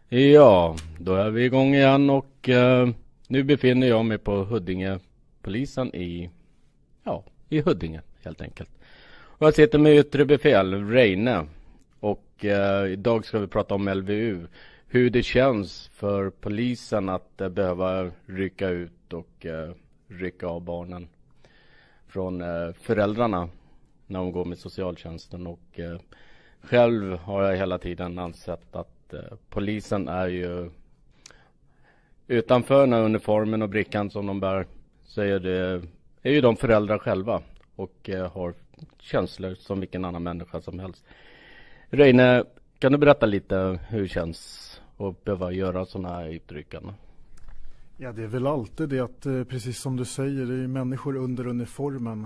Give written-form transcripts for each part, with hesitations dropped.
Ja, då är vi igång igen och nu befinner jag mig på Huddinge-polisen i Huddinge helt enkelt. Och jag sitter med yttre befäl, Reine, och idag ska vi prata om LVU. Hur det känns för polisen att behöva rycka ut och rycka av barnen från föräldrarna när de går med socialtjänsten. Och själv har jag hela tiden ansett att polisen är ju utanför den här uniformen och brickan som de bär, så är ju de föräldrar själva och har känslor som vilken annan människa som helst. Reine, kan du berätta lite hur det känns att behöva göra sådana här utryckanden? Ja, det är väl alltid det att precis som du säger, det är människor under uniformen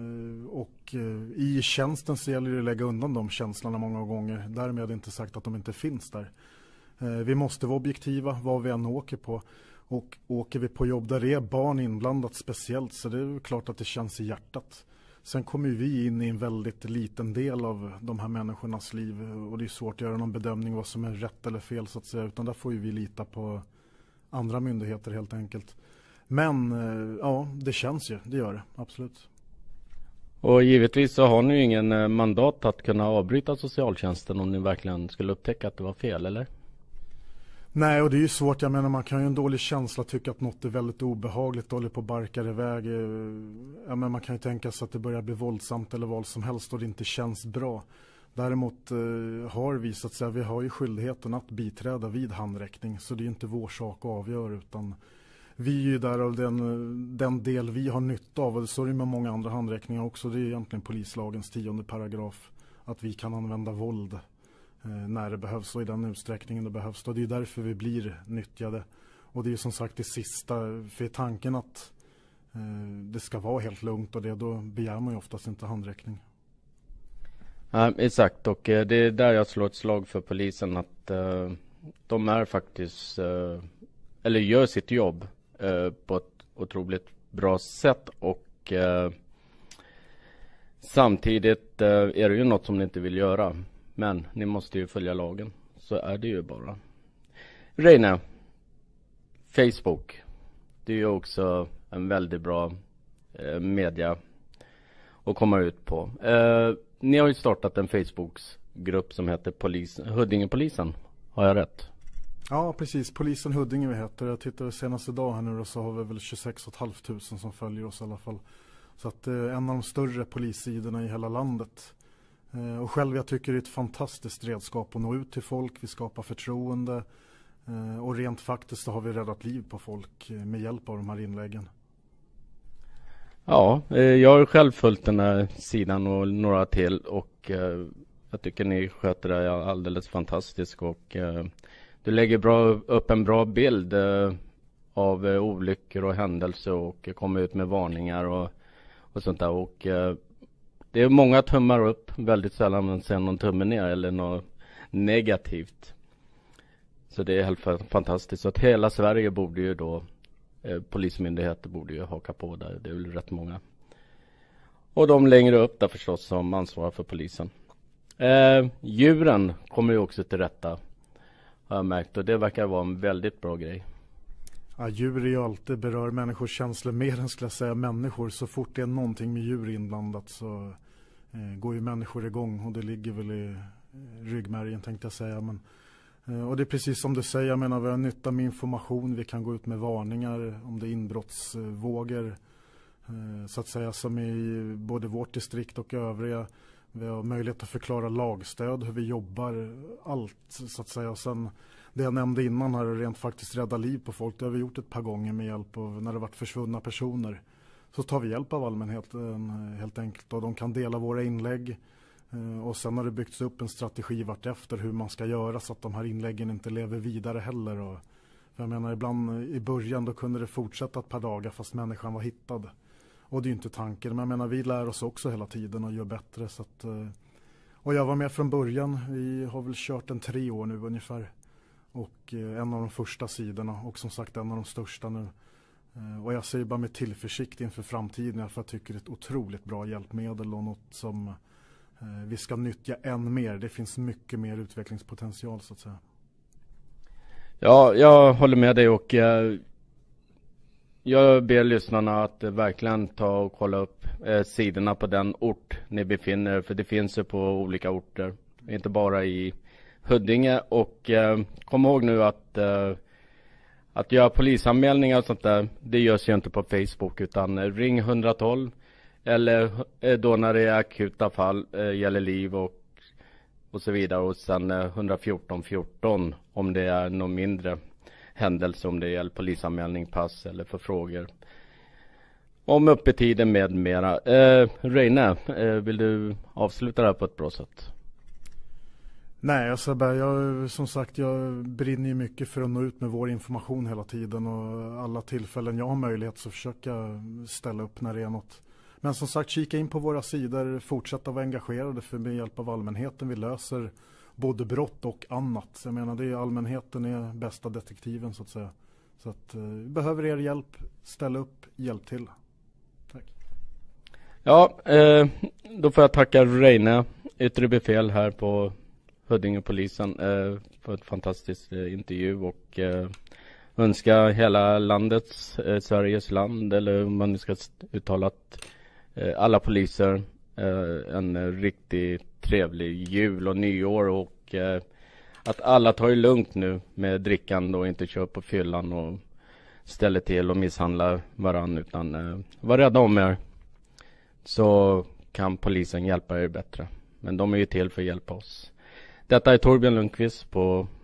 och i tjänsten så gäller det att lägga undan de känslorna många gånger. Därmed inte sagt att de inte finns där. Vi måste vara objektiva vad vi än åker på, och åker vi på jobb där det är barn inblandat speciellt, så det är klart att det känns i hjärtat. Sen kommer vi in i en väldigt liten del av de här människornas liv och det är svårt att göra någon bedömning vad som är rätt eller fel så att säga, utan där får ju vi lita på andra myndigheter helt enkelt. Men ja, det känns ju, det gör det, absolut. Och givetvis så har ni ju ingen mandat att kunna avbryta socialtjänsten om ni verkligen skulle upptäcka att det var fel, eller? Nej, och det är ju svårt, jag menar man kan ju en dålig känsla tycka att något är väldigt obehagligt, håller på barkar iväg. Ja, men man kan ju tänka sig att det börjar bli våldsamt eller vad som helst och det inte känns bra. Däremot har vi så att säga, vi har ju skyldigheten att biträda vid handräckning, så det är inte vår sak att avgöra, utan vi är ju där av den del vi har nytta av, och så är det med många andra handräckningar också. Det är egentligen polislagens 10:e paragraf att vi kan använda våld när det behövs och i den utsträckningen det behövs. Och det är därför vi blir nyttjade. Och det är ju som sagt det sista, för tanken att det ska vara helt lugnt och det, då begär man ju oftast inte handräckning. Ja, exakt, och det är där jag slår ett slag för polisen, att de är faktiskt eller gör sitt jobb på ett otroligt bra sätt, och samtidigt är det ju något som ni inte vill göra, men ni måste ju följa lagen, så är det ju bara. Reine, Facebook, det är ju också en väldigt bra media att komma ut på. Ni har ju startat en Facebookgrupp som heter Huddinge-polisen. Har jag rätt? Ja, precis. Polisen Huddinge vi heter. Jag tittade senaste dag här nu och så har vi väl 26 500 som följer oss i alla fall. Så att en av de större polissidorna i hela landet. Och själv jag tycker det är ett fantastiskt redskap att nå ut till folk. Vi skapar förtroende. Och rent faktiskt så har vi räddat liv på folk med hjälp av de här inläggen. Ja, jag har själv följt den här sidan och några till, och jag tycker ni sköter det alldeles fantastiskt, och du lägger upp en bra bild av olyckor och händelser och kommer ut med varningar och sånt där, och det är många tummar upp, väldigt sällan man ser någon tumme ner eller något negativt, så det är helt fantastiskt. Så att hela Sverige borde ju då polismyndigheter borde ju haka på där. Det är väl rätt många. Och de längre upp där förstås som ansvarar för polisen. Djuren kommer ju också till rätta, har jag märkt. Och det verkar vara en väldigt bra grej. Ja, djur är ju alltid berör människors känslor mer än skulle jag säga människor. Så fort det är någonting med djur inblandat så går ju människor igång. Och det ligger väl i ryggmärgen tänkte jag säga. Men och det är precis som du säger, jag menar vi har nytta med information, vi kan gå ut med varningar om det är inbrottsvågor så att säga, som i både vårt distrikt och övriga. Vi har möjlighet att förklara lagstöd, hur vi jobbar, allt så att säga. Och sen det jag nämnde innan här, rent faktiskt rädda liv på folk, det har vi gjort ett par gånger med hjälp av när det varit försvunna personer. Så tar vi hjälp av allmänheten helt enkelt, och de kan dela våra inlägg. Och sen har det byggts upp en strategi vart efter hur man ska göra så att de här inläggen inte lever vidare heller. Och för jag menar ibland i början då kunde det fortsätta ett par dagar fast människan var hittad. Och det är ju inte tanken, men jag menar vi lär oss också hela tiden och gör bättre. Så att, och jag var med från början, vi har väl kört 3 år nu ungefär. Och en av de första sidorna och som sagt en av de största nu. Och jag säger bara med tillförsikt inför framtiden, för jag tycker det är ett otroligt bra hjälpmedel och något som vi ska nyttja än mer. Det finns mycket mer utvecklingspotential så att säga. Ja, jag håller med dig och jag ber lyssnarna att verkligen ta och kolla upp sidorna på den ort ni befinner er, för det finns ju på olika orter, inte bara i Huddinge. Och kom ihåg nu att göra polisanmälningar och sånt där, det görs ju inte på Facebook, utan ring 112 eller då när det är akuta fall, gäller liv och så vidare, och sen 114 14 om det är någon mindre händelse, om det gäller polisanmälning, pass eller för frågor om öppettider med mera. Reine, vill du avsluta det här på ett bra sätt? Nej, alltså som sagt, jag brinner ju mycket för att nå ut med vår information hela tiden, och alla tillfällen jag har möjlighet så försöker jag ställa upp när det är något. Men som sagt, kika in på våra sidor, fortsätta vara engagerade, för med hjälp av allmänheten vi löser både brott och annat. Jag menar, det är allmänheten är bästa detektiven så att säga. Så att behöver er hjälp, ställ upp, hjälp till. Tack. Ja, då får jag tacka Reine, yttre befäl här på Huddingepolisen, för ett fantastiskt intervju, och önska hela landets, Sveriges land, eller om man nu ska uttala att alla poliser en riktigt trevlig jul och nyår, och att alla tar det lugnt nu med drickan och inte kör på fyllan och ställer till och misshandlar varann, utan var rädda om er, så kan polisen hjälpa er bättre. Men de är ju till för att hjälpa oss. Detta är Torbjörn Lundqvist på